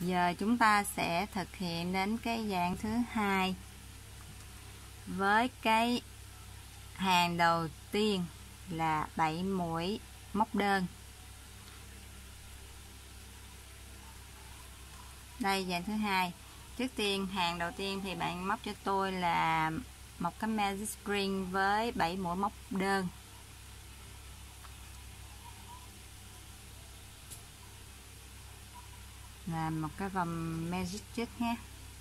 Giờ chúng ta sẽ thực hiện đến cái dạng thứ hai với cái hàng đầu tiên là 7 mũi móc đơn. Đây dạng thứ hai. Trước tiên hàng đầu tiên thì bạn móc cho tôi là một cái magic string với 7 mũi móc đơn. Làm một cái vòng magic trước nhé.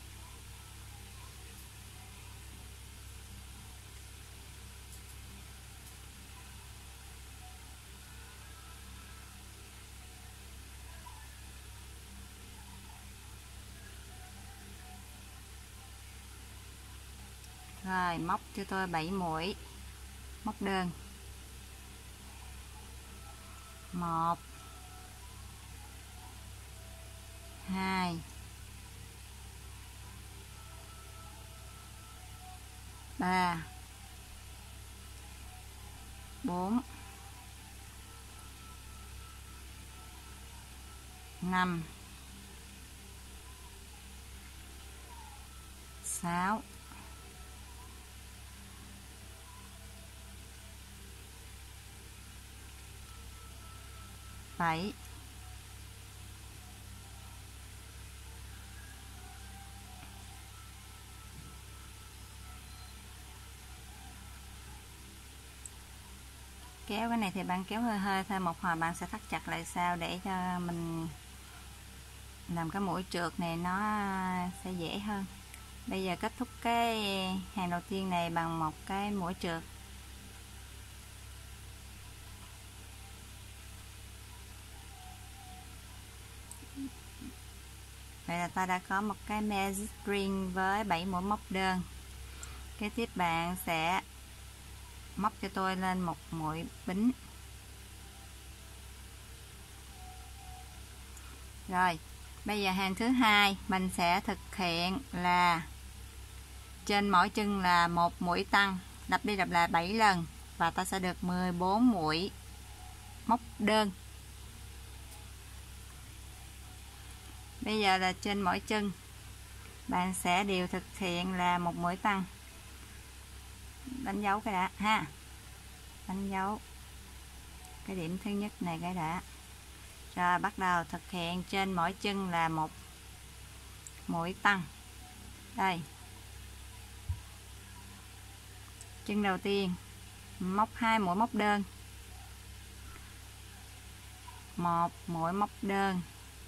Rồi móc cho tôi 7 mũi móc đơn. 1 2 3 4 5 6 7 Kéo cái này thì bạn kéo hơi hơi thôi, một hồi bạn sẽ thắt chặt lại sau để cho mình làm cái mũi trượt này nó sẽ dễ hơn. Bây giờ kết thúc cái hàng đầu tiên này bằng một cái mũi trượt. Vậy là ta đã có một cái magic string với 7 mũi móc đơn. Kế tiếp bạn sẽ móc cho tôi lên một mũi bính. Rồi, bây giờ hàng thứ hai mình sẽ thực hiện là trên mỗi chân là một mũi tăng, lặp đi lặp lại 7 lần và ta sẽ được 14 mũi móc đơn. Bây giờ là trên mỗi chân bạn sẽ đều thực hiện là một mũi tăng. Đánh dấu cái đã ha. Đánh dấu cái điểm thứ nhất này cái đã. Rồi bắt đầu thực hiện trên mỗi chân là một mũi tăng. Đây. Chân đầu tiên móc 2 mũi móc đơn. 1 mũi móc đơn.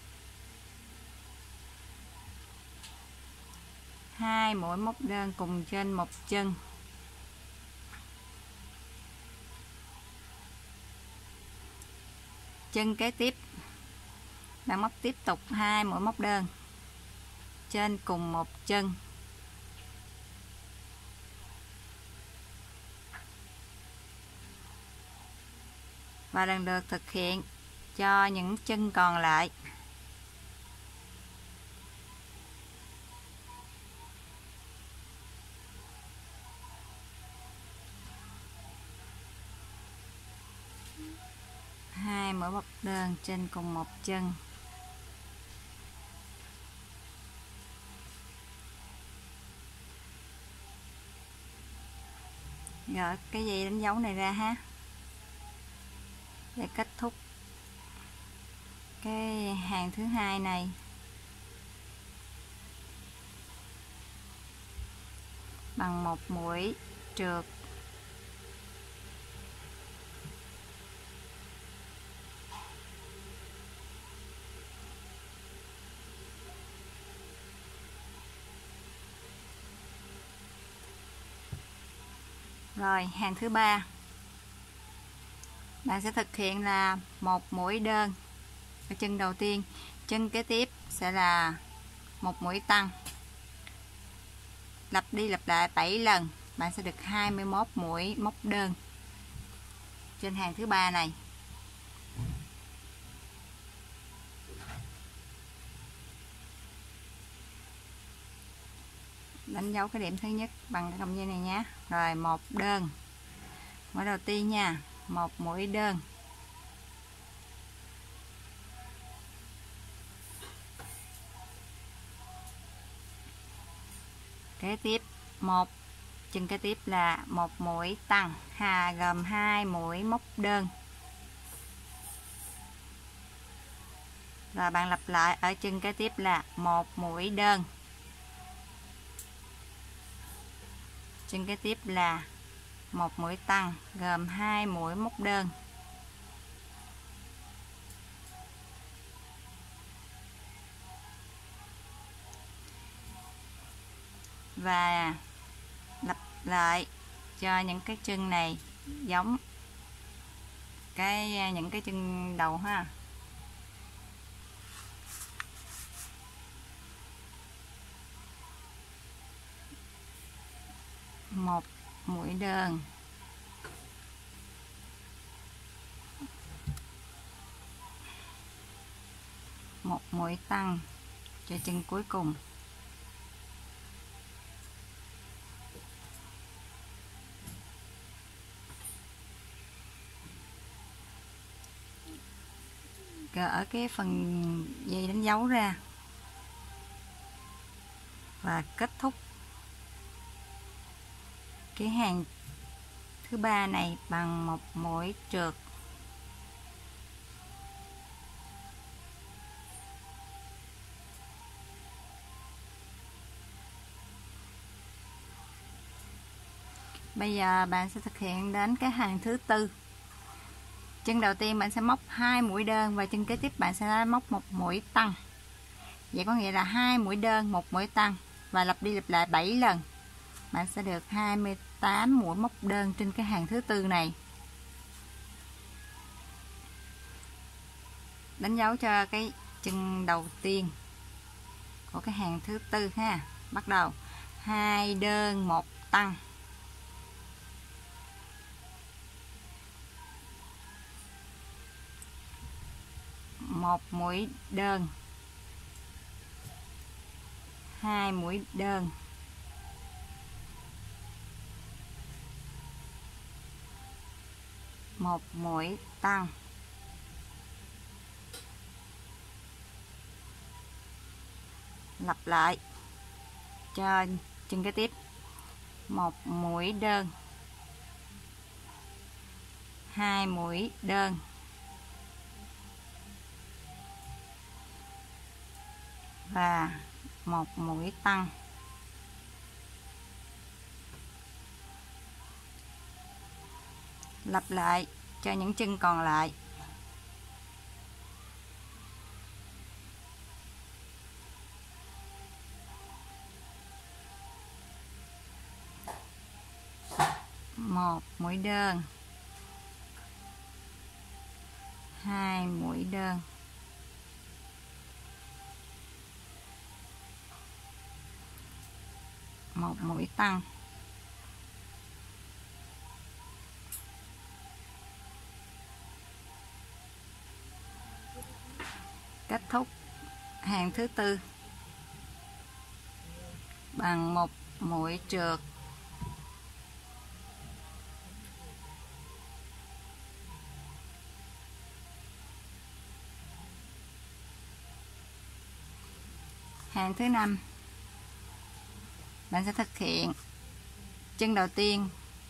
2 mũi móc đơn cùng trên một chân. Chân kế tiếp bạn móc tiếp tục 2 mũi móc đơn trên cùng một chân. Và lần lượt thực hiện cho những chân còn lại. Hai mũi móc đơn trên cùng một chân. Rồi cái dây đánh dấu này ra ha, để kết thúc cái hàng thứ hai này. Bằng một mũi trượt. Rồi hàng thứ ba bạn sẽ thực hiện là một mũi đơn ở chân đầu tiên. Chân kế tiếp sẽ là một mũi tăng, lặp đi lặp lại 7 lần, bạn sẽ được 21 mũi móc đơn trên hàng thứ ba này. Đánh dấu cái điểm thứ nhất bằng cái cọng dây này nhé. Rồi một đơn, mũi đầu tiên nha, một mũi đơn. Kế tiếp chân kế tiếp là một mũi tăng gồm 2 mũi móc đơn. Rồi bạn lặp lại ở chân kế tiếp là một mũi đơn. Chân kế tiếp là một mũi tăng gồm 2 mũi móc đơn. Và lặp lại cho những cái chân này giống những cái chân đầu ha. Một mũi đơn, một mũi tăng cho chân cuối cùng. Gỡ cái phần dây đánh dấu ra và kết thúc cái hàng thứ ba này bằng một mũi trượt. Bây giờ bạn sẽ thực hiện đến cái hàng thứ tư. Chân đầu tiên bạn sẽ móc 2 mũi đơn và chân kế tiếp bạn sẽ móc một mũi tăng. Vậy có nghĩa là 2 mũi đơn, một mũi tăng và lặp đi lặp lại 7 lần. Bạn sẽ được 28 mũi móc đơn trên cái hàng thứ tư này. Đánh dấu cho cái chân đầu tiên của cái hàng thứ tư ha. Bắt đầu 2 đơn, 1 tăng. Một mũi đơn, 2 mũi đơn, một mũi tăng, lặp lại cho chân kế tiếp, một mũi đơn, 2 mũi đơn, và một mũi tăng. Lặp lại cho những chân còn lại. Một mũi đơn, 2 mũi đơn, một mũi tăng. Kết thúc hàng thứ tư bằng một mũi trượt. Hàng thứ năm bạn sẽ thực hiện chân đầu tiên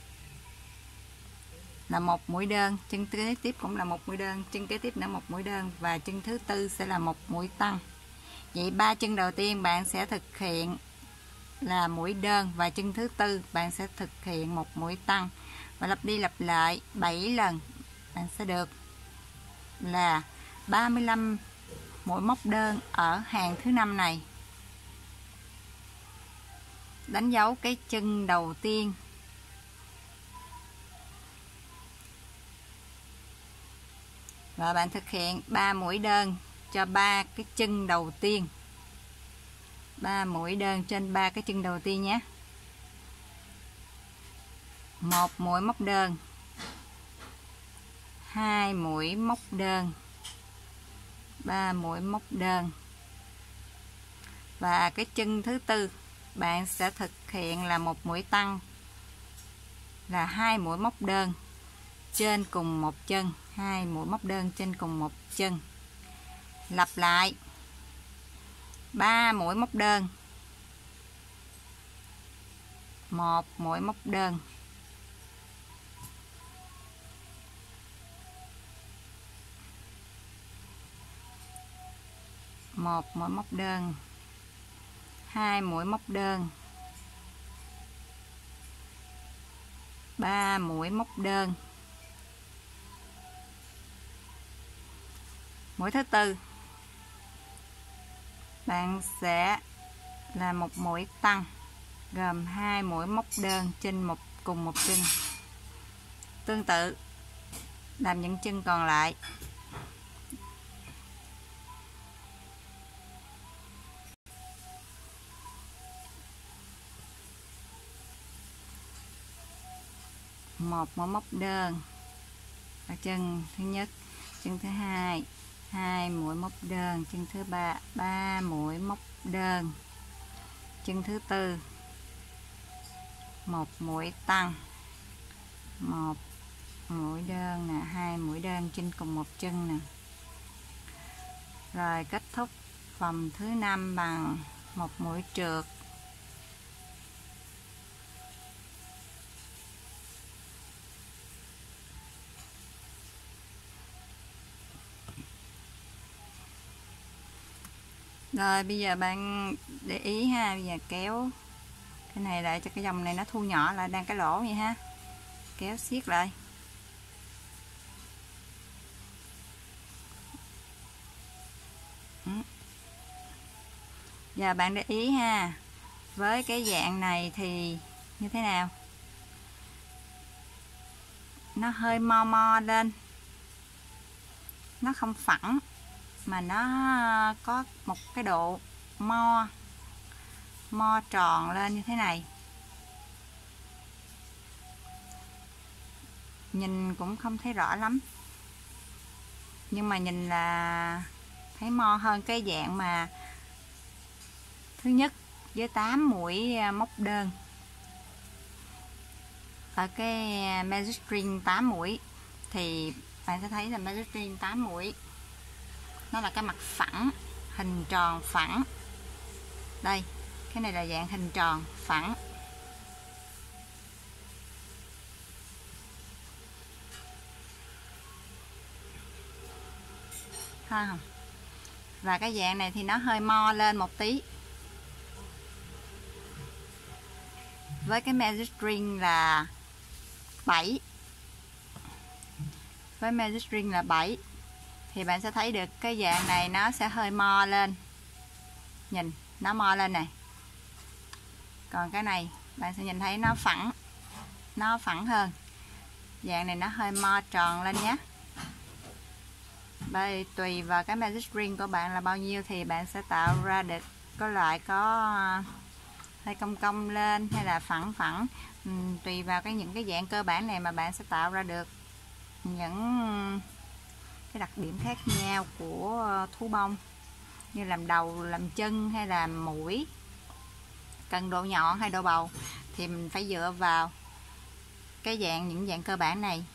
là một mũi đơn, chân kế tiếp cũng là một mũi đơn, chân kế tiếp nữa một mũi đơn và chân thứ tư sẽ là một mũi tăng. Vậy 3 chân đầu tiên bạn sẽ thực hiện là mũi đơn và chân thứ tư bạn sẽ thực hiện một mũi tăng và lặp đi lặp lại 7 lần. Bạn sẽ được là 35 mũi móc đơn ở hàng thứ năm này. Đánh dấu cái chân đầu tiên. Và bạn thực hiện 3 mũi đơn cho 3 cái chân đầu tiên. 3 mũi đơn trên 3 cái chân đầu tiên nhé. Một mũi móc đơn, 2 mũi móc đơn, 3 mũi móc đơn. Và cái chân thứ tư bạn sẽ thực hiện là một mũi tăng là 2 mũi móc đơn trên cùng một chân, 2 mũi móc đơn trên cùng một chân. Lặp lại 3 mũi móc đơn, 1 mũi móc đơn, một mũi móc đơn, 2 mũi móc đơn, 3 mũi móc đơn. Mũi thứ tư bạn sẽ là một mũi tăng gồm 2 mũi móc đơn trên cùng một chân. Tương tự làm những chân còn lại. Một mũi móc đơn ở chân thứ nhất, chân thứ hai, 2 mũi móc đơn, chân thứ ba, 3 mũi móc đơn, chân thứ tư, 1 mũi tăng, 1 mũi đơn nè, 2 mũi đơn trên cùng một chân nè. Rồi kết thúc vòng thứ 5 bằng một mũi trượt. Rồi bây giờ bạn để ý ha, bây giờ kéo cái này lại cho cái dòng này nó thu nhỏ lại, đang cái lỗ vậy ha, kéo siết lại. Giờ bạn để ý ha, với cái dạng này thì như thế nào, nó hơi mo mo lên, nó không phẳng mà nó có một cái độ mo tròn lên như thế này, nhìn cũng không thấy rõ lắm, nhưng mà nhìn là thấy mo hơn cái dạng mà thứ nhất với 8 mũi móc đơn. Ở cái Magic String 8 mũi thì bạn sẽ thấy là Magic String 8 mũi nó là cái mặt phẳng, hình tròn phẳng. Đây, cái này là dạng hình tròn phẳng. Thấy không? Và cái dạng này thì nó hơi mo lên một tí. Với cái Magic String là 7. Với Magic String là 7 thì bạn sẽ thấy được cái dạng này nó sẽ hơi mo lên. Nhìn, nó mo lên này. Còn cái này bạn sẽ nhìn thấy nó phẳng hơn. Dạng này nó hơi mo tròn lên nhé. Bởi tùy vào cái Magic String của bạn là bao nhiêu thì bạn sẽ tạo ra được có loại có hơi cong cong lên hay là phẳng phẳng. Tùy vào những cái dạng cơ bản này mà bạn sẽ tạo ra được những cái đặc điểm khác nhau của thú bông, như làm đầu, làm chân hay là mũi, cần độ nhọn hay độ bầu thì mình phải dựa vào cái những dạng cơ bản này